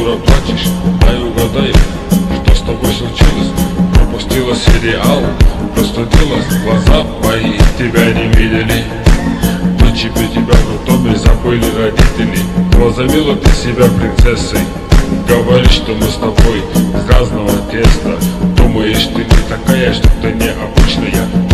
дура, плачешь? Дай угадаю, что с тобой случилось? Пропустила сериал, простудилась, глаза мои тебя не видели. Ночи при тебя в доме забыли родители. Возомнила ты себя принцессой. Говоришь, что мы с тобой из разного теста. Думаешь, ты не такая, что ты необычная.